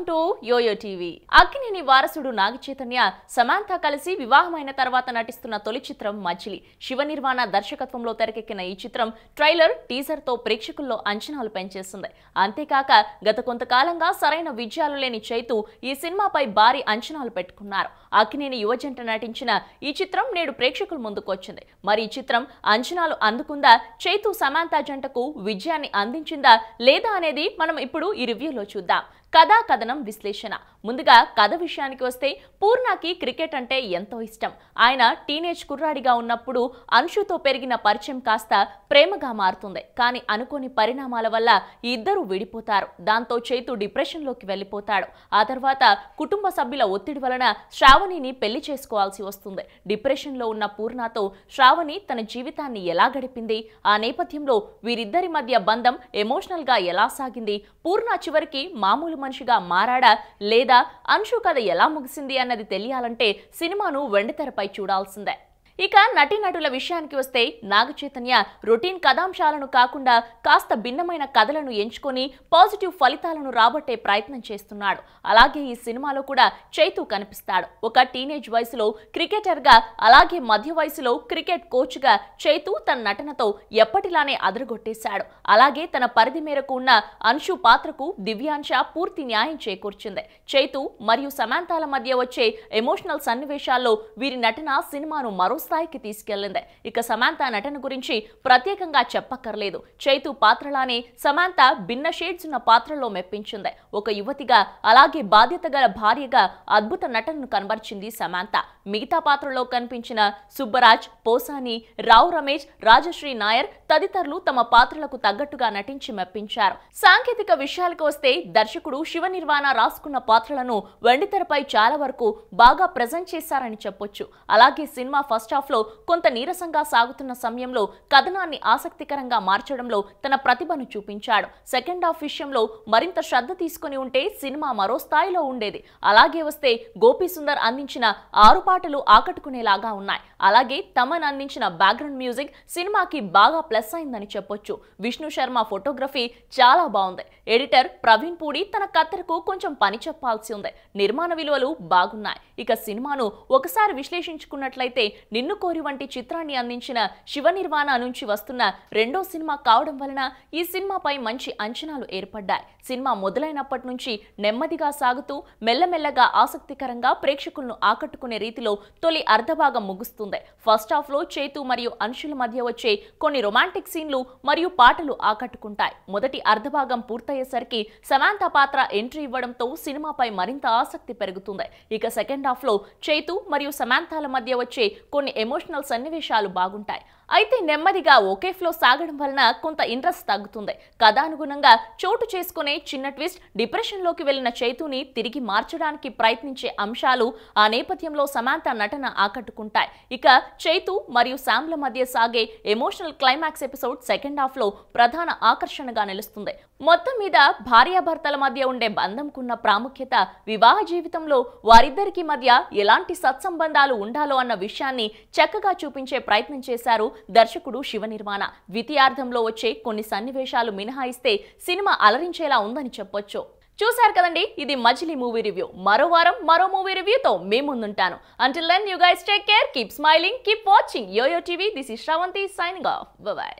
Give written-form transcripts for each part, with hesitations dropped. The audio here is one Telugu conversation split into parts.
Welcome to yoyo TV. Akkineni వారసుడు నాగ చైతన్య సమాంత కలిసి వివాహమైన తర్వాత నటిస్తున్న తొలి చిత్రం మజిలి. శివ నిర్వాణ దర్శకత్వంలో తెరకెక్కిన ఈ చిత్రం ట్రైలర్ టీజర్ తో ప్రేక్షకుల్లో అంచనాలు పెంచేస్తుంది. అంతేకాక గత కొంతకాలంగా సరైన విజయాలు లేని చైతు ఈ సినిమాపై భారీ అంచనాలు పెట్టుకున్నారు. అక్కినేని యువజంట నటించిన ఈ చిత్రం నేడు ప్రేక్షకుల ముందుకు వచ్చింది. మరి ఈ చిత్రం అంచనాలు అందుకుందా, చైతు సమాంత జంటకు విజయాన్ని అందించిందా లేదా అనేది మనం ఇప్పుడు ఈ రివ్యూలో చూద్దాం. కథా కథనం విశ్లేషణ. ముందుగా కథ విషయానికి వస్తే, పూర్ణకి క్రికెట్ అంటే ఎంతో ఇష్టం. ఆయన టీనేజ్ కుర్రాడిగా ఉన్నప్పుడు అంశుతో పెరిగిన పరిచయం కాస్త ప్రేమగా మారుతుంది. కానీ అనుకోని పరిణామాల వల్ల ఈ ఇద్దరు విడిపోతారు. దాంతో చైతు డిప్రెషన్లోకి వెళ్ళిపోతాడు. ఆ తర్వాత కుటుంబ సభ్యుల ఒత్తిడి వలన శ్రావణిని పెళ్లి చేసుకోవాల్సి వస్తుంది. డిప్రెషన్లో ఉన్న పూర్ణతో శ్రావణి తన జీవితాన్ని ఎలా గడిపింది, ఆ నేపథ్యంలో వీరిద్దరి మధ్య బంధం ఎమోషనల్ గా ఎలా సాగింది, పూర్ణ చివరికి మామూలు మనిషిగా మారాడా లేదా అంశు కథ ఎలా ముగిసింది అన్నది తెలియాలంటే సినిమాను వెండితెరపై చూడాల్సిందే. ఇక నటీనటుల విషయానికి వస్తే, నాగ చైతన్య రొటీన్ కథాంశాలను కాకుండా కాస్త భిన్నమైన కథలను ఎంచుకొని పాజిటివ్ ఫలితాలను రాబట్టే ప్రయత్నం చేస్తున్నాడు. అలాగే ఈ సినిమాలో కూడా చైతు కనిపిస్తాడు. ఒక టీనేజ్ వయసులో క్రికెటర్ గా, అలాగే మధ్య వయసులో క్రికెట్ కోచ్ గా చైతు తన నటనతో ఎప్పటిలానే అదరగొట్టేశాడు. అలాగే తన పరిధి మేరకు ఉన్న అంశు పాత్రకు దివ్యాంశ పూర్తి న్యాయం చేకూర్చింది. చైతు మరియు సమాంతాల మధ్య వచ్చే ఎమోషనల్ సన్నివేశాల్లో వీరి నటన సినిమాను మరో స్థాయికి తీసుకెళ్లింది. ఇక సమాంత నటన గురించి ప్రత్యేకంగా చెప్పక్కర్లేదు. చైతు పాత్రలానే సమాంత భిన్న షేడ్స్ ఉన్న పాత్రలో మెప్పించింది. ఒక యువతిగా, అలాగే బాధ్యత గల భార్యగా అద్భుత నటనను కనబర్చింది సమాంత. మిగతా పాత్రలో కనిపించిన సుబ్బరాజ్, పోసాని, రావు రమేష్, రాజశ్రీ నాయర్ తదితరులు తమ పాత్రలకు తగ్గట్టుగా నటించి మెప్పించారు. సాంకేతిక విషయాలకు వస్తే, దర్శకుడు శివ నిర్వాణ రాసుకున్న పాత్రలను వెండితెరపై చాలా వరకు బాగా ప్రెజెంట్ చేశారని చెప్పొచ్చు. అలాగే సినిమా ఫస్ట్ హాఫ్ లో కొంత నీరసంగా సాగుతున్న సమయంలో కథనాన్ని ఆసక్తికరంగా మార్చడంలో తన ప్రతిభను చూపించాడు. సెకండ్ హాఫ్ విషయంలో మరింత శ్రద్ధ తీసుకుని ఉంటే సినిమా మరో స్థాయిలో ఉండేది. అలాగే వస్తే, గోపి సుందర్ అందించిన 6 పాటలు ఆకట్టుకునేలాగా ఉన్నాయి. అలాగే తమన్ అందించిన బ్యాక్గ్రౌండ్ మ్యూజిక్ సినిమాకి బాగా ప్లస్ అయిందని చెప్పొచ్చు. విష్ణు శర్మ ఫోటోగ్రఫీ చాలా బాగుంది. ఎడిటర్ ప్రవీణ్ పూడి తన కత్తెరకు కొంచెం పని చెప్పాల్సి ఉంది. నిర్మాణ విలువలు బాగున్నాయి. ఇక సినిమాను ఒకసారి విశ్లేషించుకున్నట్లయితే, నిన్ను కోరి వంటి చిత్రాన్ని అందించిన శివ నిర్వాణ నుంచి వస్తున్న రెండో సినిమా కావడం వలన ఈ సినిమాపై మంచి అంచనాలు ఏర్పడ్డాయి. సినిమా మొదలైనప్పటి నుంచి నెమ్మదిగా సాగుతూ మెల్లమెల్లగా ఆసక్తికరంగా ప్రేక్షకులను ఆకట్టుకునే రీతిలో తొలి అర్ధభాగం ముగుస్తుంది. ఫస్ట్ హాఫ్ లో చైతు మరియు అంశుల మధ్య వచ్చే కొన్ని రొమాంటిక్ సీన్లు మరియు పాటలు ఆకట్టుకుంటాయి. మొదటి అర్ధభాగం పూర్తయ్యేసరికి సమాంత పాత్ర ఎంట్రీ ఇవ్వడంతో సినిమాపై మరింత ఆసక్తి పెరుగుతుంది. ఇక సెకండ్ హాఫ్ లో చైతు మరియు సమాంతాల మధ్య వచ్చే కొన్ని ఎమోషనల్ సన్నివేశాలు బాగుంటాయి. అయితే నెమ్మదిగా ఒకే ఫ్లో సాగడం వలన కొంత ఇంట్రెస్ట్ తగ్గుతుంది. కథానుగుణంగా చోటు చేసుకునే చిన్న ట్విస్ట్, డిప్రెషన్ లోకి వెళ్లిన చైతుని తిరిగి మార్చడానికి ప్రయత్నించే అంశాలు, ఆ నేపథ్యంలో సమాంత నటన ఆకట్టుకుంటాయి. ఇక చైతు మరియు శామ్ల మధ్య సాగే emotional climax episode second half లో ప్రధాన ఆకర్షణగా నిలుస్తుంది. మొత్తం మీద భార్యాభర్తల మధ్య ఉండే బంధంకున్న ప్రాముఖ్యత, వివాహ జీవితంలో వారిద్దరికి మధ్య ఎలాంటి సత్సంబంధాలు ఉండాలో అన్న విషయాన్ని చక్కగా చూపించే ప్రయత్నం చేశారు దర్శకుడు శివ నిర్వాణ. ద్వితీయార్థంలో వచ్చే కొన్ని సన్నివేశాలు మినహాయిస్తే సినిమా అలరించేలా ఉందని చెప్పొచ్చు. చూశారు కదండి, ఇది మజిలీ మూవీ రివ్యూ. మరో వారం మరో మూవీ రివ్యూతో మేము ముందుంటాను. Until then, you guys take care, keep smiling, keep watching YOYO TV. This is Shravanti signing off. Bye bye.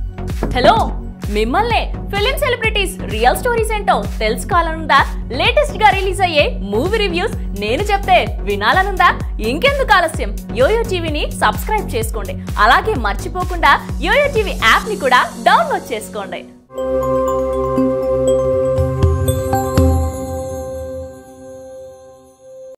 Hello, మిమ్మల్నే ఫిలిం సెలబ్రిటీస్ రియల్ స్టోరీస్ ఏంటో తెలుసుకోవాలనుందా? లేటెస్ట్ గా రిలీజ్ అయ్యే మూవీ రివ్యూస్ నేను చెప్తే వినాలనుందా? ఇంకెందుకు ఆలస్యం, యోయో టీవీని సబ్స్క్రైబ్ చేసుకోండి. అలాగే మర్చిపోకుండా యోయో టీవీ యాప్ ని కూడా డౌన్లోడ్ చేసుకోండి.